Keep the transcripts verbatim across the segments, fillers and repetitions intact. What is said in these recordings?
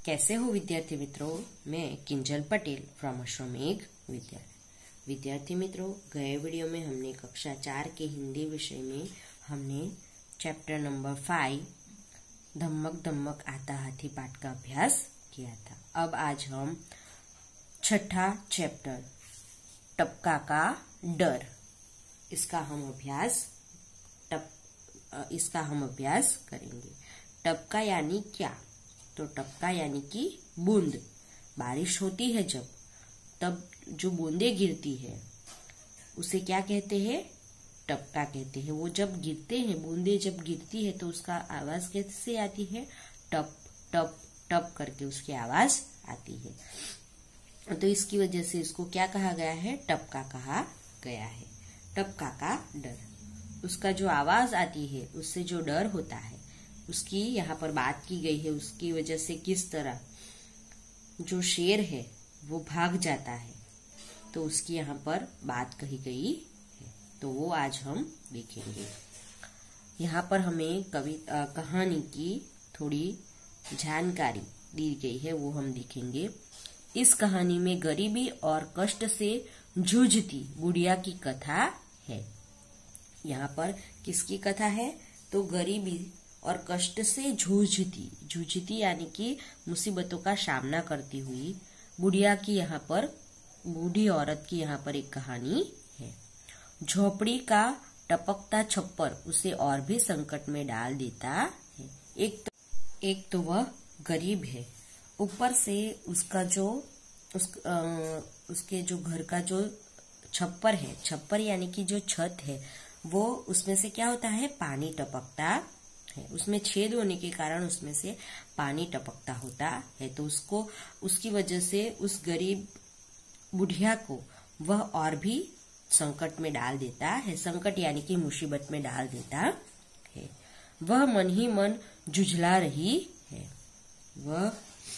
कैसे हो विद्यार्थी मित्रों। मैं किंजल पटेल फ्रॉम अश्वमेघ विद्यालय। विद्यार्थी मित्रों, गए वीडियो में हमने कक्षा चार के हिंदी विषय में हमने चैप्टर नंबर फाइव धम्मक धम्मक आता हाथी पाठ का अभ्यास किया था। अब आज हम छठा चैप्टर टपका का डर, इसका हम अभ्यास टप इसका हम अभ्यास करेंगे। टपका यानी क्या? तो टपका यानी कि बूंद। बारिश होती है जब, तब जो बूंदे गिरती है उसे क्या कहते हैं? टपका कहते हैं। वो जब गिरते हैं, बूंदे जब गिरती है तो उसका आवाज कैसे आती है? टप टप टप करके उसकी आवाज आती है। तो इसकी वजह से इसको क्या कहा गया है? टपका कहा गया है। टपका का डर, उसका जो आवाज आती है उससे जो डर होता है उसकी यहाँ पर बात की गई है। उसकी वजह से किस तरह जो शेर है वो भाग जाता है, तो उसकी यहाँ पर बात कही गई है। तो वो आज हम देखेंगे। यहाँ पर हमें कवि आ, कहानी की थोड़ी जानकारी दी गई है, वो हम देखेंगे। इस कहानी में गरीबी और कष्ट से जूझती बुढ़िया की कथा है। यहाँ पर किसकी कथा है? तो गरीबी और कष्ट से जूझती जूझती यानी कि मुसीबतों का सामना करती हुई बुढ़िया की यहाँ पर बूढ़ी औरत की यहाँ पर एक कहानी है। झोपड़ी का टपकता छप्पर उसे और भी संकट में डाल देता है। एक तो एक तो वह गरीब है, ऊपर से उसका जो उस आ, उसके जो घर का जो छप्पर है, छप्पर यानी कि जो छत है, वो उसमें से क्या होता है? पानी टपकता है। उसमें छेद होने के कारण उसमें से पानी टपकता होता है। तो उसको उसकी वजह से उस गरीब बुढ़िया को वह और भी संकट में डाल देता है। संकट यानी कि मुसीबत में डाल देता है। वह मन ही मन जुझला रही है। वह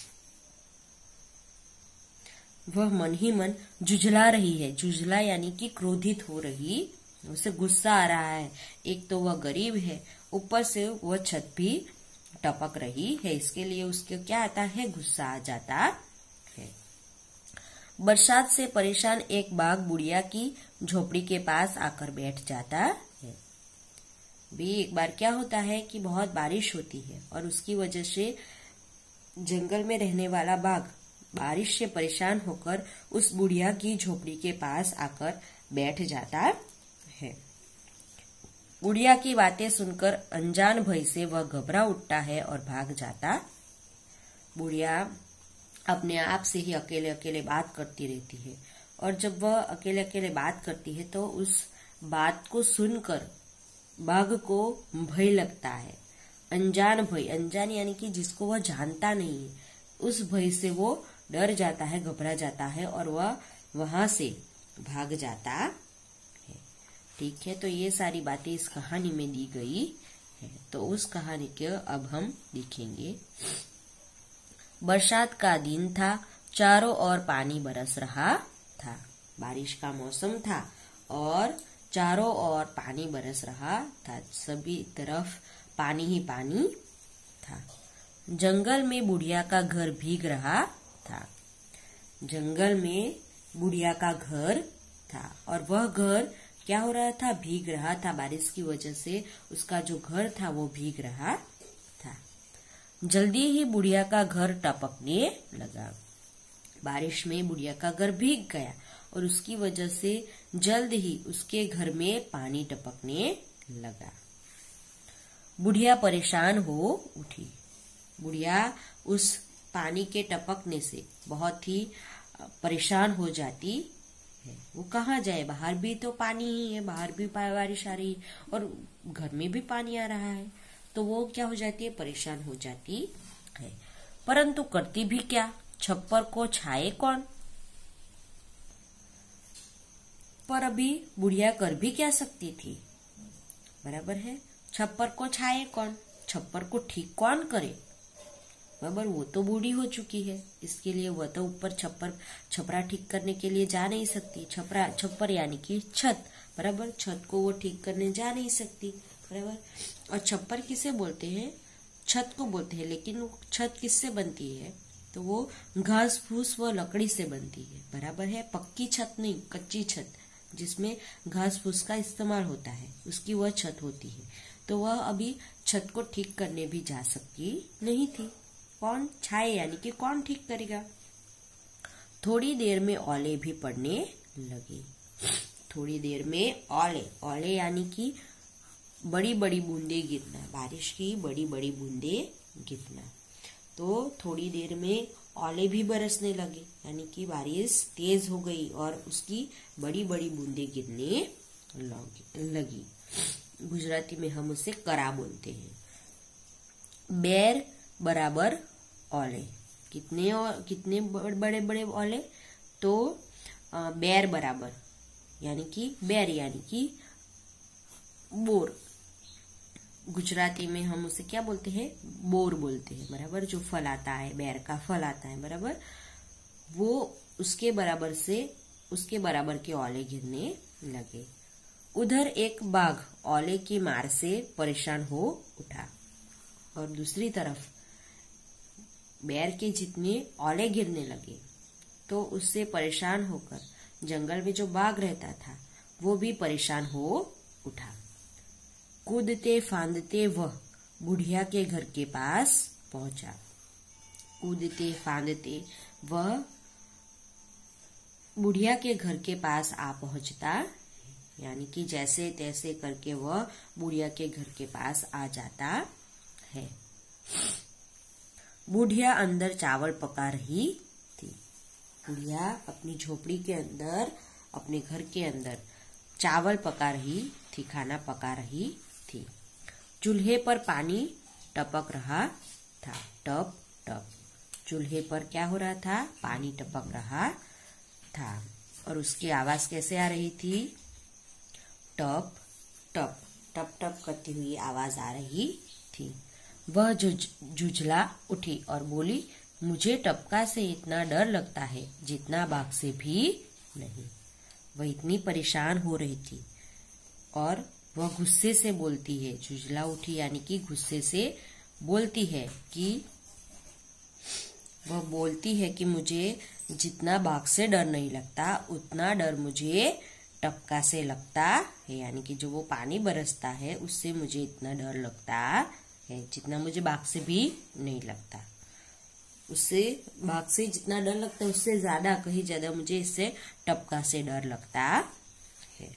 वह मन ही मन जुझला रही है। जुझला यानी कि क्रोधित हो रही, उसे गुस्सा आ रहा है। एक तो वह गरीब है, ऊपर से वह छत भी टपक रही है, इसके लिए उसके क्या आता है? गुस्सा आ जाता है। बरसात से परेशान एक बाघ बुढ़िया की झोपड़ी के पास आकर बैठ जाता है। भी एक बार क्या होता है कि बहुत बारिश होती है और उसकी वजह से जंगल में रहने वाला बाघ बारिश से परेशान होकर उस बुढ़िया की झोपड़ी के पास आकर बैठ जाता है। बुढ़िया की बातें सुनकर अनजान भय से वह घबरा उठता है और भाग जाता। बुढ़िया अपने आप से ही अकेले अकेले बात करती रहती है, और जब वह अकेले अकेले बात करती है तो उस बात को सुनकर बाघ को भय लगता है। अनजान भय, अनजान यानी कि जिसको वह जानता नहीं है, उस भय से वो डर जाता है, घबरा जाता है और वह वहां से भाग जाता है। ठीक है, तो ये सारी बातें इस कहानी में दी गई है। तो उस कहानी के अब हम देखेंगे। बरसात का दिन था, चारों ओर पानी बरस रहा था। बारिश का मौसम था और चारों ओर पानी बरस रहा था। सभी तरफ पानी ही पानी था। जंगल में बुढ़िया का घर भीग रहा था। जंगल में बुढ़िया का घर था और वह घर क्या हो रहा था? भीग रहा था। बारिश की वजह से उसका जो घर था वो भीग रहा था। जल्दी ही बुढ़िया का घर टपकने लगा। बारिश में बुढ़िया का घर भीग गया और उसकी वजह से जल्द ही उसके घर में पानी टपकने लगा। बुढ़िया परेशान हो उठी। बुढ़िया उस पानी के टपकने से बहुत ही परेशान हो जाती है। वो कहाँ जाए? बाहर भी तो पानी ही है, बाहर भी बारिश आ रही है और घर में भी पानी आ रहा है, तो वो क्या हो जाती है? परेशान हो जाती है। परंतु करती भी क्या? छप्पर को छाए कौन? पर अभी बुढ़िया कर भी क्या सकती थी? बराबर है, छप्पर को छाए कौन? छप्पर को ठीक कौन करे? बराबर, वो तो बूढ़ी हो चुकी है, इसके लिए वह तो ऊपर छप्पर छपरा ठीक करने के लिए जा नहीं सकती। छपरा छप्पर यानी कि छत, बराबर, छत को वो ठीक करने जा नहीं सकती। बराबर, और छप्पर किसे बोलते हैं? छत को बोलते हैं। लेकिन छत किससे बनती है? तो वो घास फूस व लकड़ी से बनती है, बराबर है। पक्की छत नहीं, कच्ची छत जिसमें घास फूस का इस्तेमाल होता है, उसकी वह छत होती है। तो वह अभी छत को ठीक करने भी जा सकती नहीं थी। कौन? छाए, यानी कि कौन ठीक करेगा। थोड़ी देर में ओले भी पड़ने लगे। थोड़ी देर में ओले, ओले यानी कि बड़ी बड़ी बूंदे गिरना, बारिश की बड़ी बड़ी बूंदे गिरना। तो थोड़ी देर में ओले भी बरसने लगे, यानी कि बारिश तेज हो गई और उसकी बड़ी बड़ी बूंदे गिरने लगी। गुजराती में हम उसे करा बोलते हैं। बेर बराबर ओले, कितने कितने बड़े बड़े ओले? तो बेर बराबर, यानी कि बेर यानी कि बोर। गुजराती में हम उसे क्या बोलते हैं? बोर बोलते हैं, बराबर। जो फल आता है, बेर का फल आता है, बराबर, वो उसके बराबर से उसके बराबर के ओले गिरने लगे। उधर एक बाघ ओले की मार से परेशान हो उठा और दूसरी तरफ बेर के जितने ओले गिरने लगे तो उससे परेशान होकर जंगल में जो बाघ रहता था वो भी परेशान हो उठा। कूदते फांदते वह बुढ़िया के घर के पास पहुंचा। कूदते फांदते वह बुढ़िया के घर के पास आ पहुंचता, यानी कि जैसे तैसे करके वह बुढ़िया के घर के पास आ जाता है। बुढ़िया अंदर चावल पका रही थी। बुढ़िया अपनी झोपड़ी के अंदर, अपने घर के अंदर चावल पका रही थी, खाना पका रही थी। चूल्हे पर पानी टपक रहा था, टप टप। चूल्हे पर क्या हो रहा था? पानी टपक रहा था। और उसकी आवाज कैसे आ रही थी? टप टप, टप टप करती हुई आवाज आ रही थी। वह झुझला उठी और बोली, मुझे टपका से इतना डर लगता है जितना बाघ से भी नहीं। वह इतनी परेशान हो रही थी और वह गुस्से से बोलती है। झुझला उठी यानी कि गुस्से से बोलती है कि वह बोलती है कि मुझे जितना बाघ से डर नहीं लगता उतना डर मुझे टपका से लगता है, यानी कि जो वो पानी बरसता है उससे मुझे इतना डर लगता है जितना मुझे बाघ से भी नहीं लगता। उससे बाघ से जितना डर लगता है उससे ज्यादा, कहीं ज्यादा मुझे इससे टपका से डर लगता है।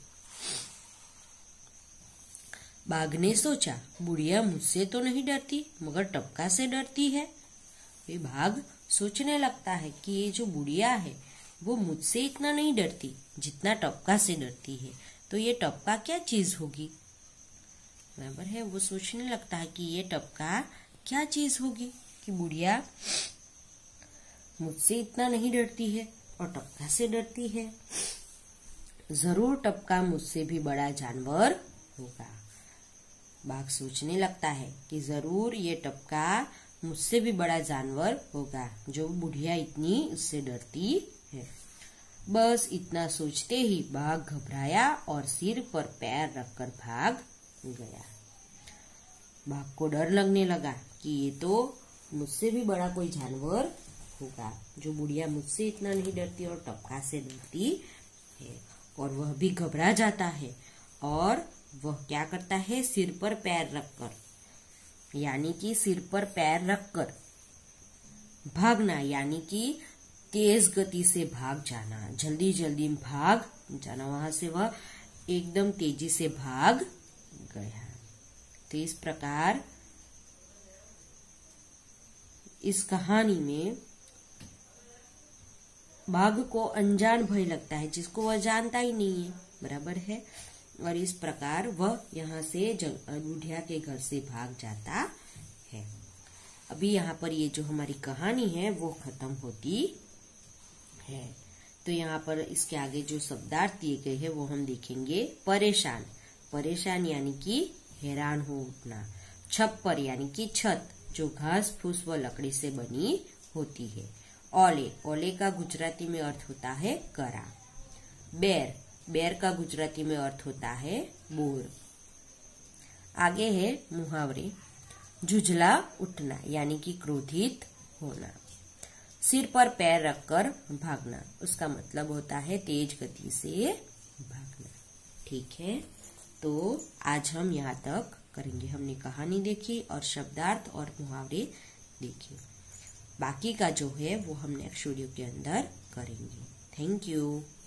बाघ ने सोचा, बुढ़िया मुझसे तो नहीं डरती मगर टपका से डरती है। ये बाघ सोचने लगता है कि ये जो बुढ़िया है वो मुझसे इतना नहीं डरती जितना टपका से डरती है, तो ये टपका क्या चीज होगी, बराबर है। वो सोचने लगता है कि ये टपका क्या चीज होगी कि बुढ़िया मुझसे इतना नहीं डरती है और टपका से डरती है। जरूर टपका मुझसे भी बड़ा जानवर होगा। बाघ सोचने लगता है कि जरूर ये टपका मुझसे भी बड़ा जानवर होगा जो बुढ़िया इतनी उससे डरती है। बस इतना सोचते ही बाघ घबराया और सिर पर पैर रखकर भाग गया। बाघ को डर लगने लगा कि ये तो मुझसे भी बड़ा कोई जानवर होगा जो बुढ़िया मुझसे इतना नहीं डरती और टपका से डरती है। और वह भी घबरा जाता है और वह क्या करता है? सिर पर पैर रखकर, यानी कि सिर पर पैर रखकर भागना, यानी कि तेज गति से भाग जाना, जल्दी जल्दी भाग जाना। वहां से वह एकदम तेजी से भाग गया। तो इस प्रकार इस कहानी में बाघ को अनजान भय लगता है जिसको वह जानता ही नहीं है, बराबर है। और इस प्रकार वह यहाँ से बुढ़िया के घर से भाग जाता है। अभी यहाँ पर ये जो हमारी कहानी है वो खत्म होती है। तो यहाँ पर इसके आगे जो शब्दार्थ दिए गए हैं वो हम देखेंगे। परेशान, परेशान यानी कि हैरान हो उठना। छप्पर यानी कि छत जो घास फूस व लकड़ी से बनी होती है। ओले, ओले का गुजराती में अर्थ होता है करा। बेर, बेर का गुजराती में अर्थ होता है बोर। आगे है मुहावरे। झुझला उठना यानी कि क्रोधित होना। सिर पर पैर रखकर भागना, उसका मतलब होता है तेज गति से भागना। ठीक है, तो आज हम यहाँ तक करेंगे। हमने कहानी देखी और शब्दार्थ और मुहावरे देखे। बाकी का जो है वो हम नेक्स्ट वीडियो के अंदर करेंगे। Thank you.